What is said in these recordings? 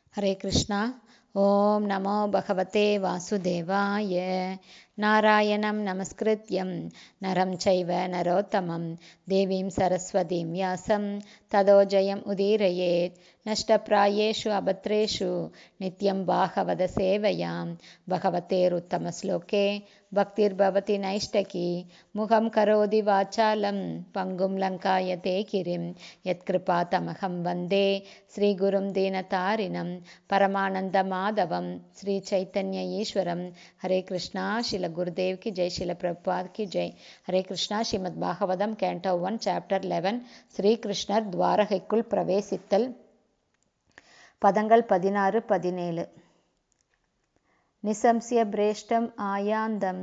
हरे कृष्णा। ओम नमो भगवते वासुदेवाय। नारायणं नमस्कृत्यं नरं चैव नरोत्तमं देवीं सरस्वतीं व्यासं ततो जयम् उदीरयेत्। नष्टप्रायेषु अभद्रेषु नित्यं भागवत सेवयां भगवतेरुत्तमश्लोके भक्तिर्भवति नैष्टकी। मुखं करोति वाचालं पङ्गुं लङ्कायते गिरिं यत्कृपातमहं वन्दे श्रीगुरुं दीनतारिणं परमानन्दमाधवं श्रीचैतन्य ईश्वरं। हरे कृष्णा। शिल गुरुदेव की जय, शिल प्रभुपाद की जय। हरे कृष्णा। श्रीमद् பாகவதம் கேண்டோ 1 சாப்டர் 11 ஸ்ரீகிருஷ்ணர் துவாரகைக்குள் பிரவேசித்தல். பதங்கள் 16-17. நிசம்ஸ்ய பிரேஷ்டம் ஆயாந்தம்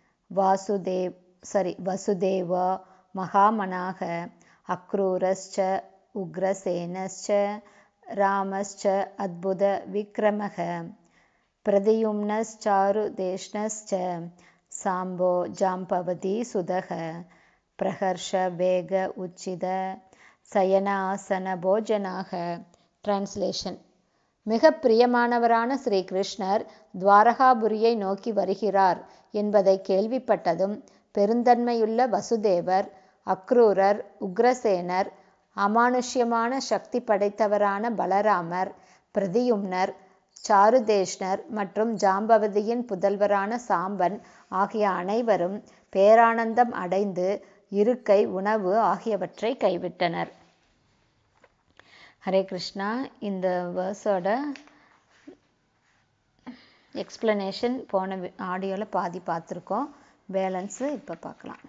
வசுதேவ மகாமனாக அக்ரூரஸ்ச உக்ரசேனஸ்ச ராமஸ்ச அத்புத விக்ரமக பிரதியும்னஸ்சாருதேஷ்ணஸ்ச சாம்போ ஜாம்பவதி சுதக பிரஹர்ஷ வேக உச்சித சயனாசன போஜனாக. டிரான்ஸ்லேஷன். மிக பிரியமானவரான ஸ்ரீ கிருஷ்ணர் துவாரகாபுரியை நோக்கி வருகிறார் என்பதை கேள்விப்பட்டதும் பெருந்தன்மையுள்ள வசுதேவர், அக்ரூரர், உக்ரசேனர், அமானுஷ்யமான சக்தி படைத்தவரான பலராமர், பிரதியும்னர், சாருதேஷ்ணர் மற்றும் ஜாம்பவதியின் புதல்வரான சாம்பன் ஆகிய அனைவரும் பேரானந்தம் அடைந்து இருக்கை, உணவு ஆகியவற்றை கைவிட்டனர். ஹரே கிருஷ்ணா. இந்த வேர்ஸோட எக்ஸ்பிளனேஷன் போன ஆடியோவில் பாதி பார்த்துருக்கோம். பேலன்ஸு இப்போ பார்க்கலாம்.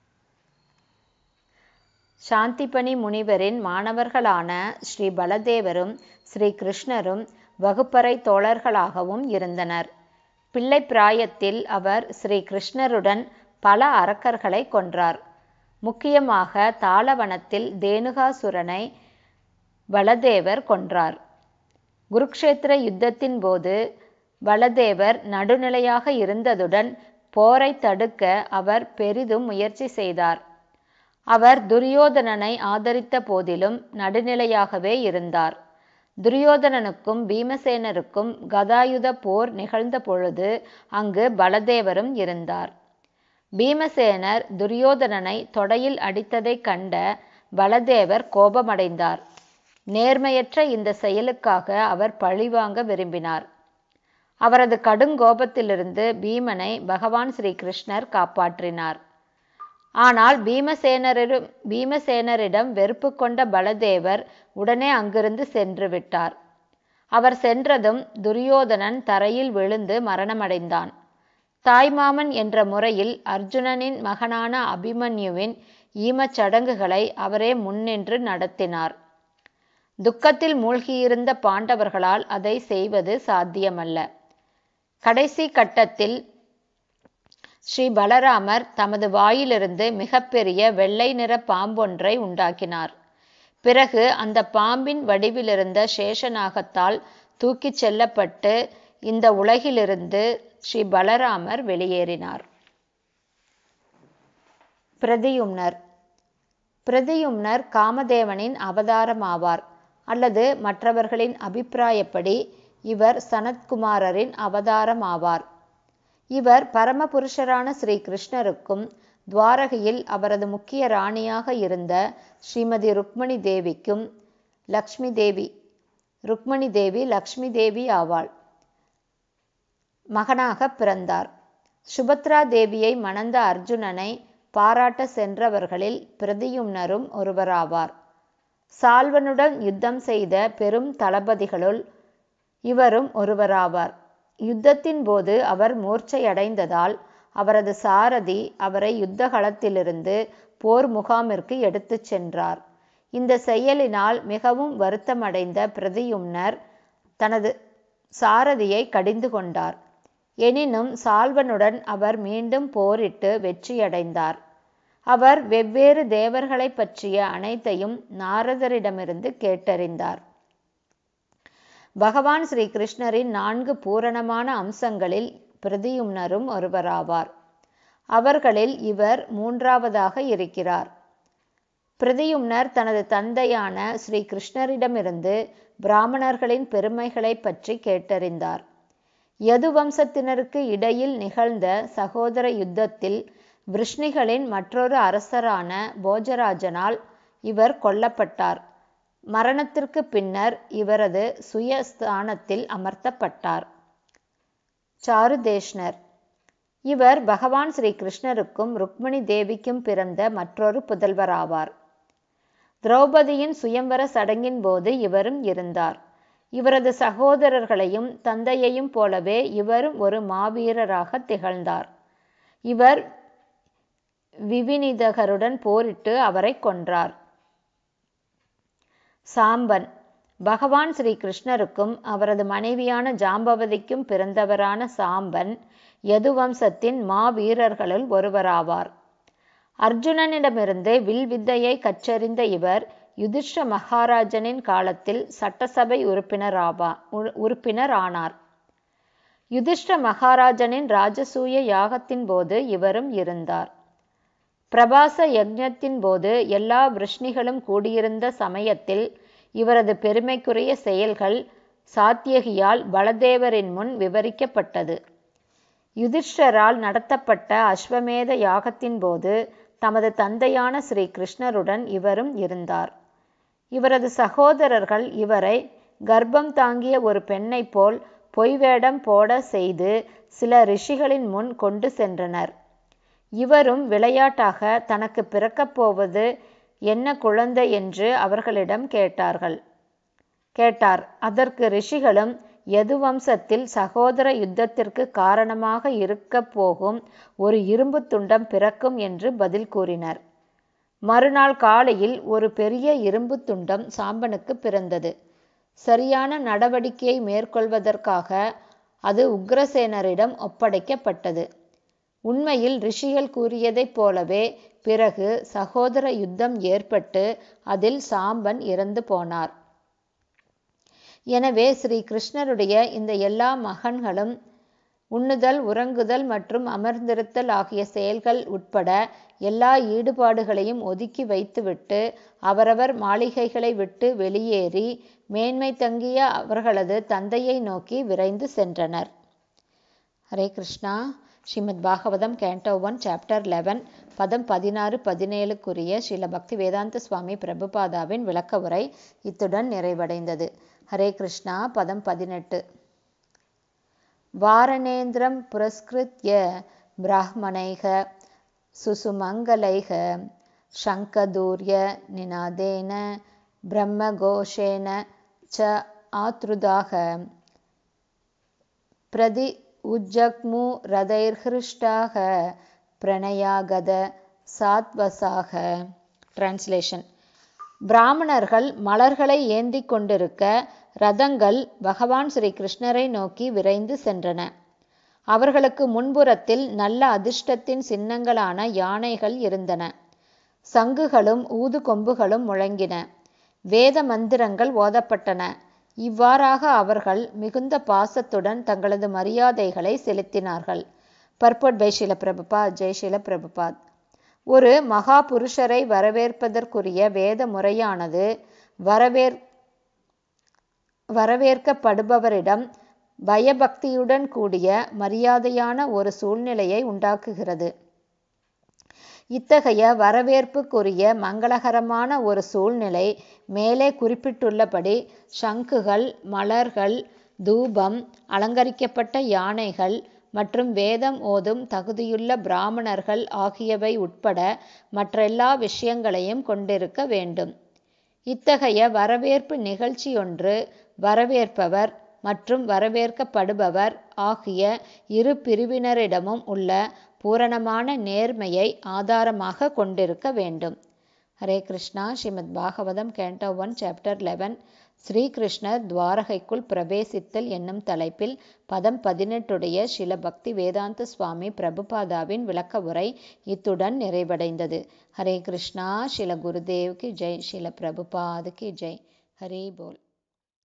சாந்திபனி முனிவரின் மாணவர்களான ஸ்ரீ பலதேவரும் ஸ்ரீ கிருஷ்ணரும் வகுப்பறை தோழர்களாகவும் இருந்தனர். பிள்ளை பிராயத்தில் அவர் ஸ்ரீ கிருஷ்ணருடன் பல அரக்கர்களை கொன்றார். முக்கியமாக தாளவனத்தில் தேனுகாசுரனை பலதேவர் கொன்றார். குருக்ஷேத்திர யுத்தத்தின் போது பலதேவர் நடுநிலையாக இருந்ததுடன் போரை தடுக்க அவர் பெரிதும் முயற்சி செய்தார். அவர் துரியோதனனை ஆதரித்த போதிலும் நடுநிலையாகவே இருந்தார். துரியோதனனுக்கும் பீமசேனருக்கும் கதாயுத போர் நிகழ்ந்த பொழுது அங்கு பலதேவரும் இருந்தார். பீமசேனர் துரியோதனனை தொடையில் அடித்ததைக் கண்ட பலதேவர் கோபமடைந்தார். நேர்மையற்ற இந்த செயலுக்காக அவர் பழிவாங்க விரும்பினார். அவரது கடுங்கோபத்திலிருந்து பீமனை பகவான் ஸ்ரீ கிருஷ்ணர் காப்பாற்றினார். ஆனால் பீமசேனரிடம் வெறுப்பு கொண்ட பலதேவர் உடனே அங்கிருந்து சென்று விட்டார். அவர் சென்றதும் துரியோதனன் தரையில் விழுந்து மரணமடைந்தான். தாய்மாமன் என்ற முறையில் அர்ஜுனனின் மகனான அபிமன்யுவின் ஈமச் சடங்குகளை அவரே முன்னின்று நடத்தினார். துக்கத்தில் மூழ்கியிருந்த பாண்டவர்களால் அதை செய்வது சாத்தியமல்ல. கடைசி கட்டத்தில் ஸ்ரீ பலராமர் தமது வாயிலிருந்து மிகப்பெரிய வெள்ளை நிற பாம்பொன்றை உண்டாக்கினார். பிறகு அந்த பாம்பின் வடிவிலிருந்த சேஷநாகத்தால் தூக்கிச் செல்லப்பட்டு இந்த உலகிலிருந்து ஸ்ரீ பலராமர் வெளியேறினார். பிரதியும்னர் காமதேவனின் அவதாரமாவார். அல்லது மற்றவர்களின் அபிப்பிராயப்படி இவர் சனத்குமாரரின் அவதாரமாவார். இவர் பரமபுருஷரான ஸ்ரீ கிருஷ்ணருக்கும் துவாரகையில் அவரது முக்கிய ராணியாக இருந்த ஸ்ரீமதி ருக்மணி தேவிக்கும் ருக்மணி தேவி லக்ஷ்மி தேவி ஆவாள் மகனாக பிறந்தார். சுபத்ரா தேவியை மணந்த அர்ஜுனனை பாராட்ட சென்றவர்களில் பிரதியும்னரும் ஒருவராவார். சால்வனுடன் யுத்தம் செய்த பெரும் தளபதிகளுள் இவரும் ஒருவராவார். யுத்தத்தின் போது அவர் மூர்ச்சையடைந்ததால் அவரது சாரதி அவரை யுத்த களத்திலிருந்து போர் முகாமிற்கு எடுத்துச் சென்றார். இந்த செயலினால் மிகவும் வருத்தமடைந்த பிரதியும்னர் தனது சாரதியை கடிந்து கொண்டார். எனினும் சால்வனுடன் அவர் மீண்டும் போரிட்டு வெற்றியடைந்தார். அவர் வெவ்வேறு தேவர்களை பற்றிய அனைத்தையும் நாரதரிடமிருந்து கேட்டறிந்தார். பகவான் ஸ்ரீ கிருஷ்ணரின் 4 பூரணமான அம்சங்களில் பிரதியும்னரும் ஒருவராவார். அவர்களில் இவர் 3வதாக இருக்கிறார். பிரதியும்னர் தனது தந்தையான ஸ்ரீ கிருஷ்ணரிடமிருந்து பிராமணர்களின் பெருமைகளை பற்றி கேட்டறிந்தார். யது வம்சத்தினருக்கு இடையில் நிகழ்ந்த சகோதர யுத்தத்தில் விருஷ்ணிகளின் மற்றொரு அரசரான போஜராஜனால் இவர் கொல்லப்பட்டார். மரணத்திற்கு பின்னர் இவரது சுயஸ்தானத்தில் அமர்த்தப்பட்டார். சாருதேஷ்ணர் இவர் பகவான் ஸ்ரீ கிருஷ்ணருக்கும் ருக்மிணி தேவிக்கும் பிறந்த மற்றொரு புதல்வராவார். திரௌபதியின் சுயம்வர சடங்கின் போது இவரும் இருந்தார். இவரது சகோதரர்களையும் தந்தையையும் போலவே இவரும் ஒரு மாவீரராக திகழ்ந்தார். இவர் விவினிதகருடன் போரிட்டு அவரை கொன்றார். சாம்பன் பகவான் ஸ்ரீ கிருஷ்ணருக்கும் அவரது மனைவியான ஜாம்பவதிக்கும் பிறந்தவரான சாம்பன் யது வம்சத்தின் மாவீரர்களுள் ஒருவராவார். அர்ஜுனனிடமிருந்து வில் வித்தையை கற்றறிந்த இவர் யுதிஷ்ட மகாராஜனின் காலத்தில் சட்டசபை உறுப்பினரானார். யுதிஷ்ட மகாராஜனின் ராஜசூய யாகத்தின் போது இவரும் இருந்தார். பிரபாச யக்ஞத்தின் போது எல்லா விருஷ்ணிகளும் கூடியிருந்த சமயத்தில் இவரது பெருமைக்குரிய செயல்கள் சாத்தியகியால் பலதேவரின் முன் விவரிக்கப்பட்டது. யுதிஷ்டரால் நடத்தப்பட்ட அஸ்வமேத யாகத்தின் போது தமது தந்தையான ஸ்ரீ கிருஷ்ணருடன் இவரும் இருந்தார். இவரது சகோதரர்கள் இவரை கர்ப்பம் தாங்கிய ஒரு பெண்ணை போல் பொய்வேடம் போட செய்து சில ரிஷிகளின் முன் கொண்டு சென்றனர். இவரும் விளையாட்டாக தனக்கு பிறக்கப் போவது என்ன குழந்தை என்று அவர்களிடம் கேட்டார். அதற்கு ரிஷிகளும் யது வம்சத்தில் சகோதர யுத்தத்திற்கு காரணமாக இருக்க போகும் ஒரு இரும்பு துண்டம் பிறக்கும் என்று பதில் கூறினர். மறுநாள் காலையில் ஒரு பெரிய இரும்பு துண்டம் சாம்பனுக்கு பிறந்தது. சரியான நடவடிக்கையை மேற்கொள்வதற்காக அது உக்ரசேனரிடம் ஒப்படைக்கப்பட்டது. உண்மையில் ரிஷிகள் கூறியதைப் போலவே பிறகு சகோதர யுத்தம் ஏற்பட்டு அதில் சாம்பன் இறந்து போனார். எனவே ஸ்ரீ கிருஷ்ணருடைய இந்த எல்லா மகன்களும் உண்ணுதல், உறங்குதல் மற்றும் அமர்ந்திருத்தல் ஆகிய செயல்கள் உட்பட எல்லா ஈடுபாடுகளையும் ஒதுக்கி வைத்துவிட்டு அவரவர் மாளிகைகளை விட்டு வெளியேறி மேன்மை தங்கிய அவர்களது தந்தையை நோக்கி விரைந்து சென்றனர். ஹரே கிருஷ்ணா. ஸ்ரீமத் பாகவதம் கேண்டோ 1 சாப்டர் 11 பதம் 16-17 ஸ்ரீல பக்தி வேதாந்த சுவாமி பிரபுபாதாவின் விளக்க உரை இத்துடன் நிறைவடைந்தது. ஹரே கிருஷ்ணா. பதம் 18. வாரணேந்திரம் புரஸ்கிருத்ய பிராஹ்மணைக சுசுமங்கலைக சங்கதூர்ய நிநாதேன பிரம்மகோஷேன ச ஆத்ருதாக பிரதி உஜ்ஜக்மு ரதைர்ஹிருஷ்டாக பிரணயாகத சாத்வசாக. டிரான்ஸ்லேஷன். பிராமணர்கள் மலர்களை ஏந்தி கொண்டிருக்க ரதங்கள் பகவான் ஸ்ரீ கிருஷ்ணரை நோக்கி விரைந்து சென்றன. அவர்களுக்கு முன்புறத்தில் நல்ல அதிர்ஷ்டத்தின் சின்னங்களான யானைகள் இருந்தன. சங்குகளும் ஊது கொம்புகளும் முழங்கின. வேத மந்திரங்கள் ஓதப்பட்டன. இவ்வாறாக அவர்கள் மிகுந்த பாசத்துடன் தங்களது மரியாதைகளை செலுத்தினார்கள். Purport by Srila Prabhupada. ஜெய் ஸ்ரீல பிரபுபாத். ஒரு மகா புருஷரை வரவேற்பதற்குரிய வேத முறையானது வரவேற்கப்படுபவரிடம் பயபக்தியுடன் கூடிய மரியாதையான ஒரு சூழ்நிலையை உண்டாக்குகிறது. இத்தகைய வரவேற்புக்குரிய மங்களகரமான ஒரு சூழ்நிலை மேலே குறிப்பிட்டுள்ளபடி சங்குகள், மலர்கள், தூபம், அலங்கரிக்கப்பட்ட யானைகள் மற்றும் வேதம் ஓதும் தகுதியுள்ள பிராமணர்கள் ஆகியவை உட்பட மற்றெல்லா விஷயங்களையும் கொண்டிருக்க வேண்டும். இத்தகைய வரவேற்பு நிகழ்ச்சியொன்று வரவேற்பவர் மற்றும் வரவேற்கப்படுபவர் ஆகிய இரு பிரிவினரிடமும் உள்ள பூரணமான நேர்மையை ஆதாரமாக கொண்டிருக்க வேண்டும். ஹரே கிருஷ்ணா. ஸ்ரீமத் பாகவதம் கேண்டோ 1 சாப்டர் 11 ஸ்ரீகிருஷ்ணர் துவாரகைக்குள் பிரவேசித்தல் என்னும் தலைப்பில் பதம் 18 ஸ்ரீல பக்தி வேதாந்த சுவாமி பிரபுபாதாவின் விளக்க உரை இத்துடன் நிறைவடைந்தது. ஹரே கிருஷ்ணா. ஸ்ரீல குருதேவ் கி ஜெய். ஸ்ரீல பிரபுபாத் கி ஜெய். ஹரி போல்.